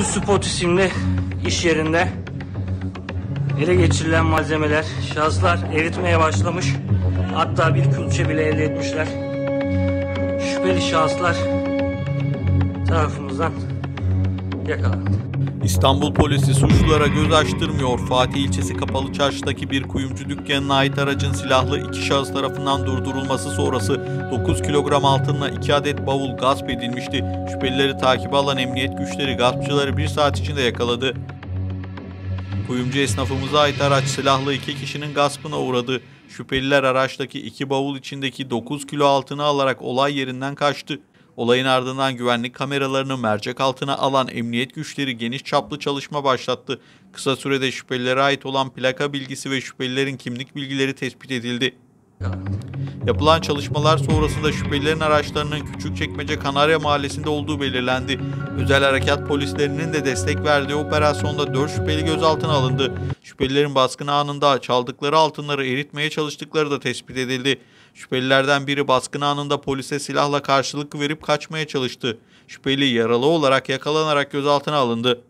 Spot isimli iş yerinde ele geçirilen malzemeler, şahıslar eritmeye başlamış. Hatta bir külçe bile elde etmişler. Şüpheli şahıslar tarafımızdan yakalandı. İstanbul polisi suçlulara göz açtırmıyor. Fatih ilçesi Kapalı Çarşı'daki bir kuyumcu dükkanına ait aracın silahlı iki şahıs tarafından durdurulması sonrası 9 kilogram altınla 2 adet bavul gasp edilmişti. Şüphelileri takibe alan emniyet güçleri gaspçıları 1 saat içinde yakaladı. Kuyumcu esnafımıza ait araç silahlı 2 kişinin gaspına uğradı. Şüpheliler araçtaki 2 bavul içindeki 9 kilo altını alarak olay yerinden kaçtı. Olayın ardından güvenlik kameralarını mercek altına alan emniyet güçleri geniş çaplı çalışma başlattı. Kısa sürede şüphelilere ait olan plaka bilgisi ve şüphelilerin kimlik bilgileri tespit edildi. Yapılan çalışmalar sonrasında şüphelilerin araçlarının Küçükçekmece Kanarya Mahallesi'nde olduğu belirlendi. Özel harekat polislerinin de destek verdiği operasyonda 4 şüpheli gözaltına alındı. Şüphelilerin baskın anında çaldıkları altınları eritmeye çalıştıkları da tespit edildi. Şüphelilerden biri baskın anında polise silahla karşılık verip kaçmaya çalıştı. Şüpheli yaralı olarak yakalanarak gözaltına alındı.